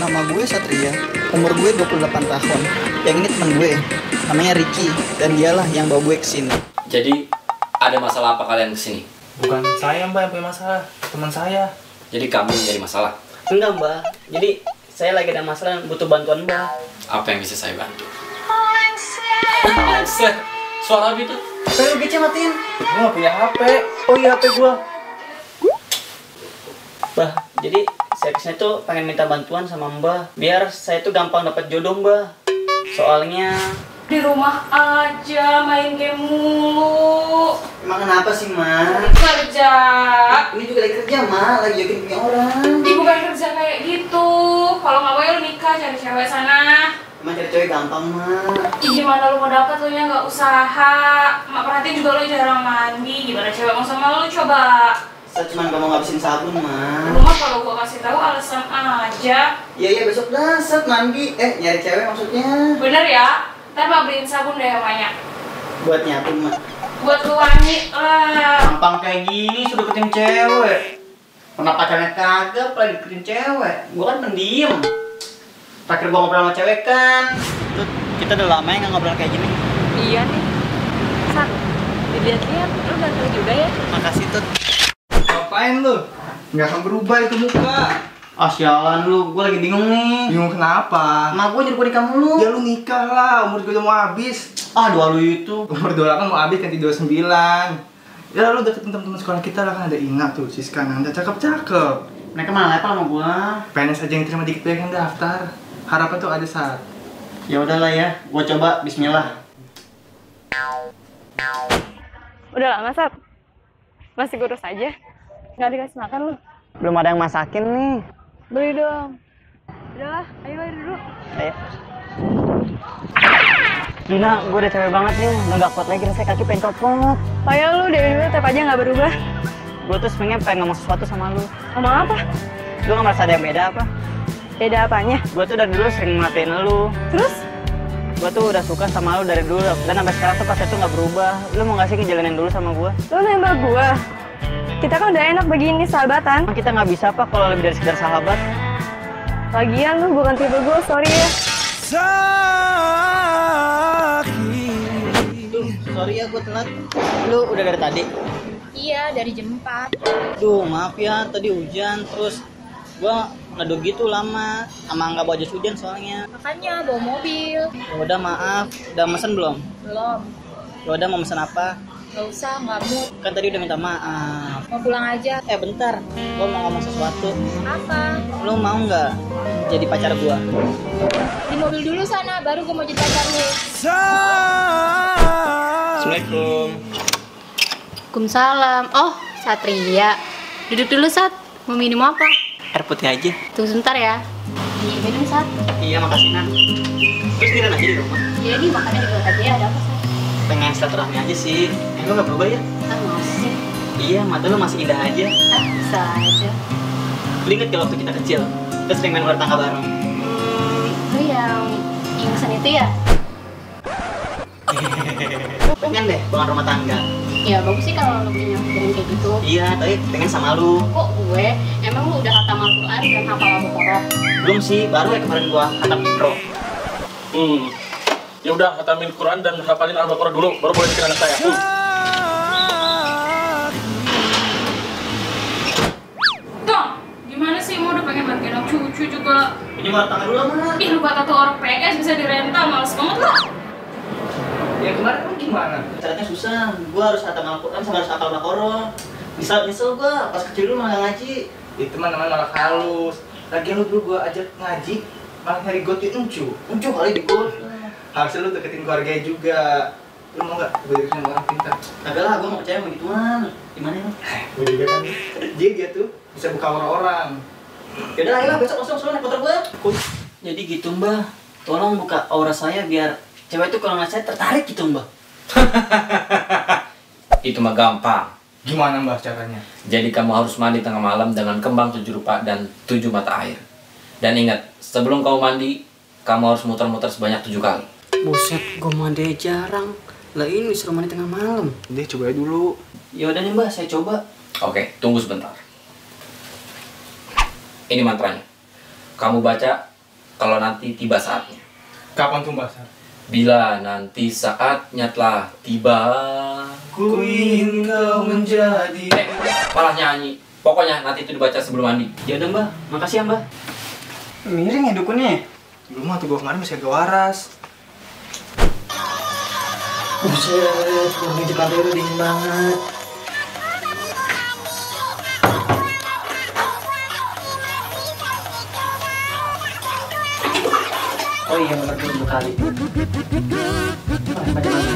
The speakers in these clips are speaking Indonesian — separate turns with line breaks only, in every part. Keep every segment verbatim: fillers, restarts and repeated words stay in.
Nama gue Satria, umur gue dua puluh delapan tahun. Yang ini teman gue, namanya Ricky, dan dialah yang bawa gue kesini.
Jadi, ada masalah apa kalian kesini?
Bukan saya mbak yang punya masalah, teman saya.
Jadi kamu yang jadi masalah?
Enggak mbak, jadi saya lagi ada masalah butuh bantuan mbak.
Apa yang bisa saya bantu? Suara apa itu?
Saya udah G C matiin.
Gue gak punya H P. Oh iya H P gue.
Mbak, jadi saya kesini tuh pengen minta bantuan sama mbak biar saya tuh gampang dapat jodoh mbak. Soalnya
di rumah aja main game mulu.
emang kenapa sih ma?
Kerja.
Ini juga lagi kerja ma, lagi jogging punya orang.
Ih, bukan kerja kayak gitu. Kalau nggak mau ya lu nikah cari cewek sana.
Emang cari cewek gampang ma.
Ih, gimana lu mau dapet lu nya nggak usaha. Mak perhatiin juga lu jarang mandi. Gimana cewek mau sama lu coba?
Saya cuma gak mau ngabisin sabun ma.
Lu mah kalau gua kasih tahu alasan aja.
Iya iya besok dah set mandi. Eh nyari cewek maksudnya.
Bener ya? Ntar mak beliin sabun deh yang banyak.
Buat nyapu ma.
Buat lu wangi lah.
Gampang kayak gini sudah deketin cewek. Pernah pacarnya kagak, apalagi deketin cewek. Gua kan pendiam. Terakhir gua ngobrol sama cewek kan. Tuh, kita udah lama ya gak ngobrol kayak gini.
Iya nih. Sat, dilihat-lihat lu ganteng juga ya.
Makasih Tut.
Ngapain lu? Gak akan berubah itu muka.
Ah sialan lu, gua lagi bingung nih.
Bingung kenapa?
Emak gua nyuruh gua nikah mulu.
Ya lu nikah lah, umur gue udah mau habis.
Ah dua lu itu.
Umur dua puluh delapan mau habis kan dua puluh sembilan. Ya lu deketin teman-teman sekolah kita lah, kan ada Ina tuh, Siska Nanda, cakep-cakep.
Mereka malah level sama gua.
P N S aja yang terima dikit lagi kan daftar. Harapan tuh ada saat.
Ya udahlah ya, gua coba bismillah.
Udah lama, Sat? Masih kurus aja? Nggak dikasih makan lu?
Belum ada yang masakin nih.
Beli dong. Udahlah, ayo lari dulu.
Ayo. Gina, gue udah cewek banget nih. Udah gak kuat lagi, rasanya kaki pengen copot.
Payah lu, dari dulu tetap aja nggak berubah.
Gue tuh sebenarnya pengen ngomong sesuatu sama lu.
Ngomong apa?
Lu gak merasa ada yang beda apa?
Beda apanya?
Gue tuh dari dulu sering merhatiin lu.
Terus?
Gue tuh udah suka sama lu dari dulu. Dan sampai sekarang tuh pas itu gak berubah. Lu mau gak sih ngejalanin dulu sama gue?
Lu nembak gua? Kita kan udah enak begini, sahabatan.
Emang kita gak bisa apa kalau lebih dari sekedar sahabat?
Lagian lu bukan tipe gua, sorry ya.
Duh, sorry ya gue telat. Lu udah dari tadi?
Iya, dari jam empat.
Duh, maaf ya, tadi hujan. Terus gue neduh gitu lama. Sama nggak bawa jas hujan soalnya.
Makanya bawa mobil.
Ya udah maaf, udah mesen belum?
Belum.
Ya udah mau mesen apa?
Gak usah, nggak mood.
Kan tadi udah minta maaf.
Mau pulang aja.
Eh bentar, gue mau ngomong sesuatu.
Apa?
Lu mau nggak jadi pacar gue?
Di mobil dulu sana, baru gue mau jadi pacar lu.
Assalamualaikum.
Waalaikumsalam. Oh, Satria. Duduk dulu, Sat. Mau minum apa?
Air putih aja.
Tunggu sebentar ya. Minum, Sat.
Iya makasih Nan. Terus sendirian aja di rumah?
Jadi makannya di aja. Ada apa, Sat?
Pengen silaturahmi aja sih. Eh lu nggak berubah ya?
Ah, masih.
Iya, mata lu masih indah aja.
Ah, bisa aja.
Lu inget kalau waktu kita kecil, kita sering main ular tangga bareng.
Hmm, itu yang ingsan itu ya?
Pengen deh bangun rumah tangga.
Ya, bagus sih kalau lo punya pikiran kayak gitu.
Iya, tapi pengen sama lu.
Kok gue? Emang lu udah khatam Al-Quran dan hafal Al-Baqarah?
Belum sih, baru ya kemarin gua khatam Iqra.
Hmm. Ya udah, khatamin Quran dan hafalin Al-Baqarah dulu, baru boleh bikin anak saya. Hmm.
Tong, gimana sih? Mau udah pengen bantuin anak cucu juga.
Ini ular tangga dulu mana?
Ih, lu kata tuh orang P S bisa dirental, males banget lah.
Ya kemarin kan gimana?
Caranya susah, gua harus khatam Al-Quran sama harus hafal Baqarah. Bisa nyesel gua, pas kecil dulu malah ngaji.
Itu mah namanya malah halus. Lagian lu dulu gua ajak ngaji, malah nyari gotin encu.
Unjuk kali di gua.
Harusnya lu deketin keluarganya juga. Lu mau nggak gue deketin orang pintar?
Kagak lah, gua mau percaya sama gituan. Gimana ya?
Gue juga kan. Jadi dia tuh bisa buka orang-orang.
Yaudah, ayolah besok langsung suruh naik motor gua. Jadi gitu mbah, tolong buka aura saya biar cewek itu kalau nggak saya tertarik gitu mbah.
Itu mah gampang.
Gimana mbah caranya?
Jadi kamu harus mandi tengah malam dengan kembang tujuh rupa dan tujuh mata air. Dan ingat, sebelum kamu mandi, kamu harus muter-muter sebanyak tujuh kali.
Buset, gue mandi jarang. Lah ini suruh mandi tengah malam.
Deh coba dulu.
Ya udah nih mbak, saya coba.
Oke, tunggu sebentar. Ini mantranya. Kamu baca kalau nanti tiba saatnya.
Kapan tuh Mbak Sar?
Bila nanti saatnya telah tiba.
Ku ingin kau menjadi.
Eh, malah nyanyi. Pokoknya nanti itu dibaca sebelum mandi.
Ya udah mbak, makasih ya mbak. Miring ya dukunnya.
Belum mah tuh gua kemarin masih agak waras.
Buset, wangi di pantai itu dingin banget. Oh iya, bener dua kali. Oh, baca lagi.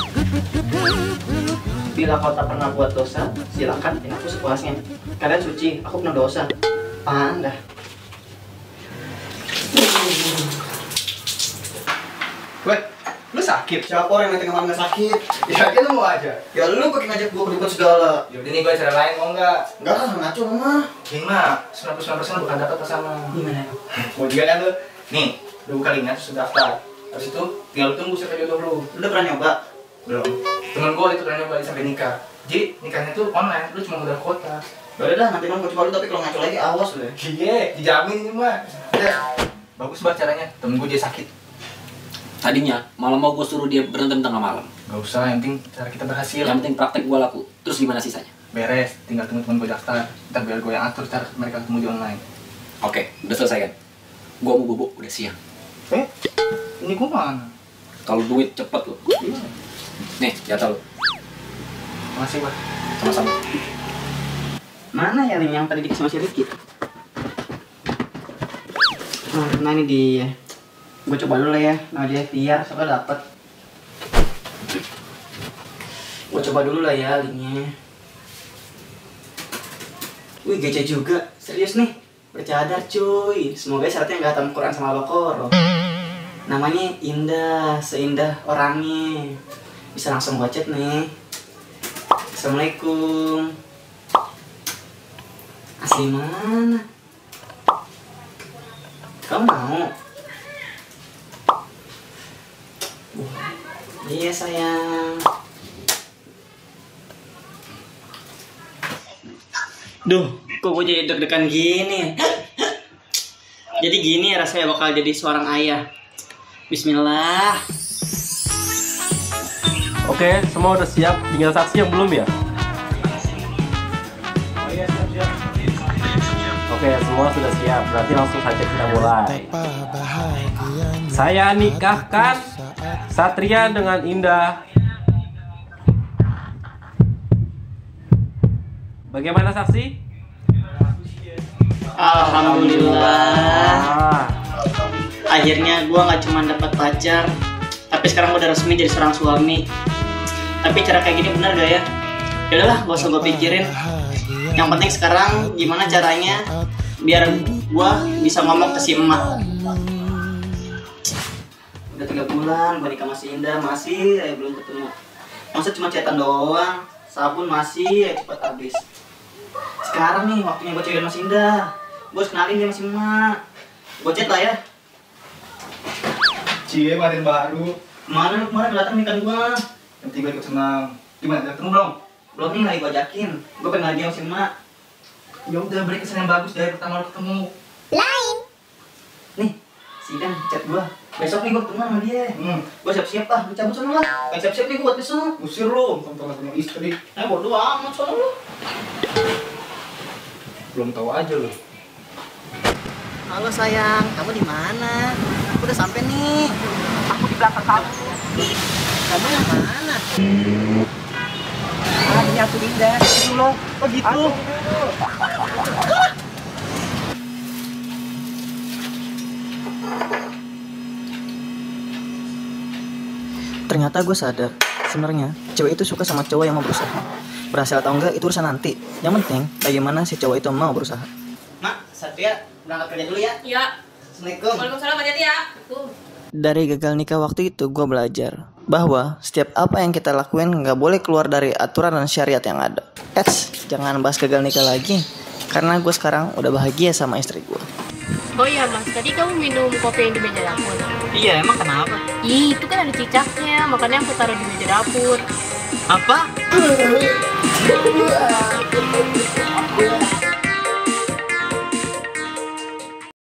Bila kau tak pernah buat dosa, silakan ini aku sepuasnya. Kalian suci, aku pernah dosa. Anda.
Weh, lu sakit?
Siapa orang yang tengah malam sakit?
Ya kita mau aja.
Ya lu pakai ngajak gua ke dukun segala.
Yaudah nih gua cara lain mau nggak?
Enggak kan ngaco mah.
Ini mah sembilan puluh sembilan persen bukan dapat sama.
Gimana?
Mau juga kan lu? Nih, udah buka linknya terus daftar. Habis itu tinggal lu tunggu sampai jodoh lu.
Udah pernah nyoba?
Belum. Temen gua itu pernah nyoba sampai nikah. Jadi nikahnya tuh online, lu cuma modal kuota.
Udah dah, nanti nong coba lu tapi kalau ngaco lagi awas lu ya.
Iya, dijamin ini mah. Ya. Bagus banget caranya. Temen gua dia sakit.
Tadinya malam mau gue suruh dia berantem tengah malam.
Gak usah, yang penting cara kita berhasil.
Yang penting praktek gue laku. Terus gimana sisanya?
Beres, tinggal tunggu temen gue daftar. Ntar biar gue yang atur cara mereka ketemu di online.
Oke, udah selesai kan? Gue mau bobo, udah siang.
Eh, ini gue mana?
Kalau duit cepet lo. Nih, jatah lo.
Makasih, Pak.
Sama-sama.
Mana ya link yang tadi dikasih sama si Rifki? Nah, nah ini dia. Gue coba dulu lah ya, nah dia biar soalnya dapet. Gue coba dulu lah ya linknya. Wih gece juga, serius nih. Bercadar cuy, semoga syaratnya nggak hatam Quran sama Al-Baqarah. Namanya Indah, seindah orangnya. Bisa langsung gue chat nih. Assalamualaikum. Asli mana? Kamu mau? Iya sayang. Duh, kok gue jadi deg-degan gini? Jadi gini rasanya bakal jadi seorang ayah. Bismillah.
Oke, semua udah siap. Tinggal saksi yang belum ya? Oke, semua sudah siap. Berarti langsung saja kita mulai. Saya nikahkan Satria dengan Indah. Bagaimana saksi?
Alhamdulillah.
Ah,
Akhirnya gue nggak cuma dapat pacar, tapi sekarang udah resmi jadi seorang suami. Tapi cara kayak gini benar gak ya? Yaudahlah, gak usah gue pikirin. Yang penting sekarang gimana caranya biar gue bisa ngomong ke si emak. Udah tiga bulan gue nikah masih Indah, masih eh, belum ketemu. Masa cuma chatan doang, sabun masih eh, cepat habis. Sekarang nih waktunya gue ceritain Mas Indah. Gue harus kenalin dia masih emak. Gue chat lah ya.
Cie, matiin baru.
Mana lu kemarin datang nikah gue?
Yang tiga ikut senang. Gimana, udah ketemu belum?
Belum nih lagi gue ajakin. Gue pengen lagi sama si emak.
Ya udah, beri kesan yang bagus dari pertama lo ketemu.
Lain.
Nih, si Dan chat gue. Besok nih gue ketemu sama dia.
Hmm.
Gue siap-siap lah, lu cabut sana lah. Pengen siap-siap nih gue buat besok.
Usir lo, tonton punya istri.
Eh bodo amat soalnya lu.
Belum tahu aja lo.
Halo sayang, kamu di mana? Aku udah sampai nih. Aku di belakang kamu. Kamu yang mana? Ah, ini aku Indah. Itu loh. Oh gitu. Ternyata gue sadar, sebenarnya cewek itu suka sama cowok yang mau berusaha. Berhasil atau enggak itu urusan nanti. Yang penting bagaimana si cowok itu mau berusaha. Mak, Satria berangkat kerja dulu ya.
Iya.
Assalamualaikum.
Waalaikumsalam, hati-hati ya. Tuh.
Dari gagal nikah waktu itu gue belajar bahwa setiap apa yang kita lakuin nggak boleh keluar dari aturan dan syariat yang ada. Eits, jangan bahas gagal nikah lagi, karena gue sekarang udah bahagia sama istri gue.
Oh iya mas, tadi kamu minum kopi yang di meja dapur.
Iya, emang kenapa?
Ih, itu kan ada cicaknya, makanya aku taruh di meja dapur.
Apa?